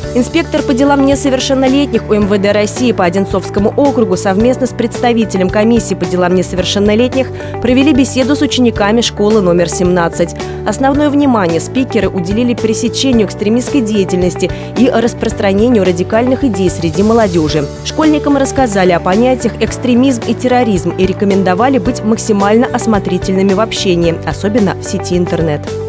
Инспектор по делам несовершеннолетних УМВД России по Одинцовскому округу совместно с представителем комиссии по делам несовершеннолетних провели беседу с учениками школы номер 17. Основное внимание спикеры уделили пресечению экстремистской деятельности и распространению радикальных идей среди молодежи. Школьникам рассказали о понятиях экстремизм и терроризм и рекомендовали быть максимально осмотрительными в общении, особенно в сети интернет.